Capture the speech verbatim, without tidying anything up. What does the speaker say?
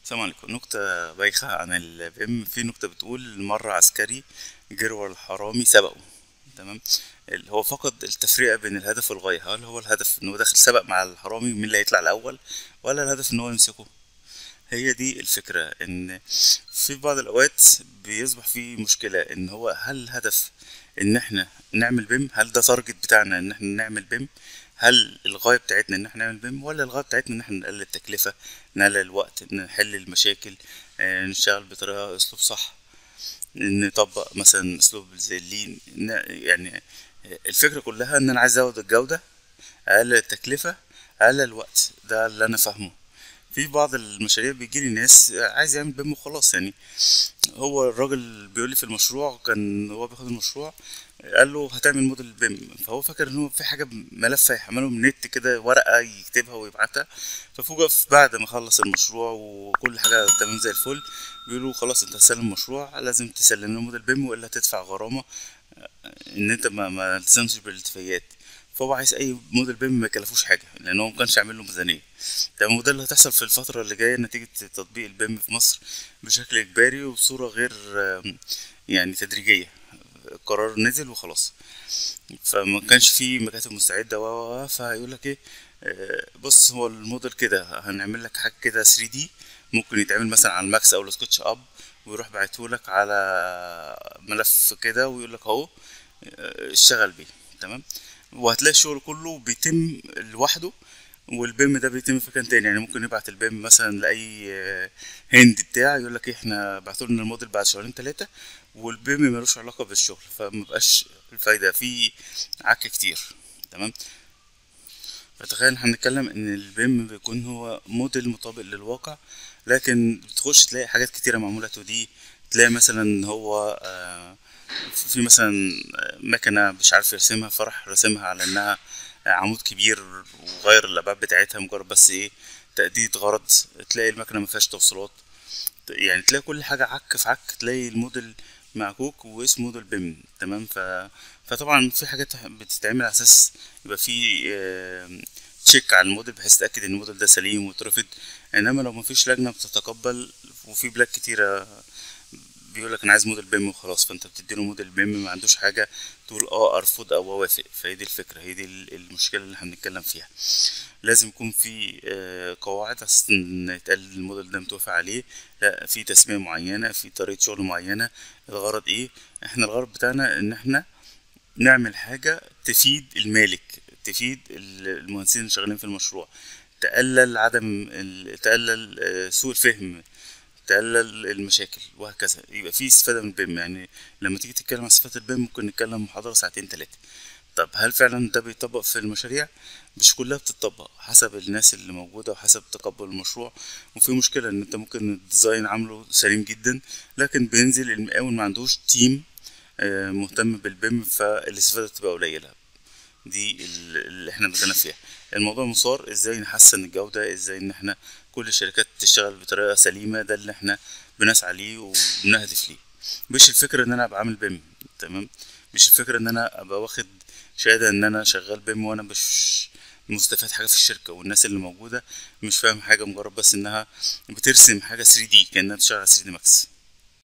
السلام عليكم. نكتة بايخة عن البيم، في نكتة بتقول مرة عسكري جري ورا الحرامي سبقه. تمام. ال- هو فقد التفرقة بين الهدف والغاية. هل هو الهدف ان هو داخل سبق مع الحرامي مين اللي هيطلع الأول، ولا الهدف ان هو يمسكه؟ هي دي الفكرة، ان في بعض الأوقات بيصبح في مشكلة ان هو هل الهدف ان احنا نعمل بيم، هل ده تارجت بتاعنا ان احنا نعمل بيم، هل الغاية بتاعتنا ان احنا نعمل بيم، ولا الغاية بتاعتنا ان احنا نقلل التكلفة، نقلل الوقت، نحل المشاكل، آه، نشتغل بطريقة اسلوب صح، نطبق مثلا اسلوب زي اللين ن- يعني الفكرة كلها ان انا عايز ازود الجودة، اقلل التكلفة، اقلل الوقت. ده اللي انا فاهمه. في بعض المشاريع بيجيلي ناس عايز يعمل بيم وخلاص يعني. هو الراجل بيقول لي في المشروع، كان هو بياخد المشروع قال له هتعمل موديل بيم، فهو فاكر ان هو في حاجه ملف هيحمله من النت كده، ورقه يكتبها ويبعتها. ففوجئ في- بعد ما خلص المشروع وكل حاجه تمام زي الفل، بيقولوا خلاص انت هتسلم المشروع، لازم تسلم لنا موديل بيم والا تدفع غرامه، ان انت ما ما تلزمش بالاتفاقيات. فهو عايز اي موديل بيم ما يكلفوش حاجه، لان هو ما كانش عامل له ميزانيه. تمام. وده اللي هتحصل في الفتره اللي جايه نتيجه تطبيق البيم في مصر بشكل اجباري وبصوره غير آم، يعني تدريجيه. القرار نزل وخلاص، فما كانش في مكاتب مستعده و و- و، فهيقول لك ايه، آه، بص هو الموديل كده هنعمل لك حاجه كده ثري دي، ممكن يتعمل مثلا على الماكس او السكتش اب، ويروح باعتهولك على ملف كده ويقول لك اهو، آه، اشتغل بيه. تمام. وهتلاقي الشغل كله بيتم لوحده، والبيم ده بيتم في مكان تاني. يعني ممكن يبعت البيم مثلا لاي آه، هند بتاع، يقول لك احنا بعتوا لنا الموديل بعد شهرين ثلاثه، والبيم ملوش علاقه بالشغل، فمبقاش الفايده في عك كتير. تمام. فتخيل احنا بنتكلم ان البيم بيكون هو موديل مطابق للواقع، لكن بتخش تلاقي حاجات كتيره معموله تو دي. تلاقي مثلا هو آه، في مثلا مكنه مش عارف يرسمها، فرح رسمها على انها عمود كبير، وغير الابعاد بتاعتها مجرد بس ايه، تأدية غرض. تلاقي المكنه ما فيهاش توصيلات، يعني تلاقي كل حاجة عك في عك، تلاقي الموديل معكوك واسمه موديل بيم. تمام. ف... فطبعا في حاجات بتتعمل على اساس يبقى في آه، تشيك على الموديل بحيث تتأكد ان الموديل ده سليم وترفض. انما لو مفيش لجنة بتتقبل، وفي بلاد كتيرة بيقول لك انا عايز موديل بيم وخلاص، فانت بتديله موديل بيم ما عندوش حاجة تقول اه ارفض او اوافق. فهي دي الفكرة، هي دي المشكلة اللي احنا بنتكلم فيها. لازم يكون في آه، قواعد على اساس ان يتقال الموديل ده متوافق عليه، لا في تسمية معينة، في طريقة شغل معينة. الغرض ايه؟ احنا الغرض بتاعنا ان احنا نعمل حاجة تفيد المالك، تفيد ال- المهندسين اللي شغالين في المشروع، تقلل عدم ال- تقلل آه، سوء الفهم، تقلل المشاكل، وهكذا. يبقى في استفادة من البيم. يعني لما تيجي تتكلم عن استفادة البيم ممكن نتكلم محاضرة ساعتين تلاتة. طب هل فعلا ده بيطبق في المشاريع؟ مش كلها بتطبق، حسب الناس اللي موجودة وحسب تقبل المشروع. وفي مشكلة ان انت ممكن الديزاين عامله سليم جدا، لكن بينزل المقاول ما عندوش تيم آه، مهتم بالبيم، فالاستفادة بتبقى قليلة. دي ال- اللي احنا بنتكلم فيها. الموضوع مسار ازاي نحسن الجودة، ازاي ان احنا كل الشركات تشتغل بطريقة سليمة. ده اللي احنا بنسعى ليه وبنهدف ليه. مش الفكرة ان انا ابقى عامل بيم. تمام. مش الفكرة ان انا ابقى واخد شهادة ان انا شغال بيم وانا مش مستفاد حاجة في الشركة، والناس اللي موجودة مش فاهم حاجة، مجرد بس انها بترسم حاجة ثري دي كأنها بتشتغل على ثري دي ماكس.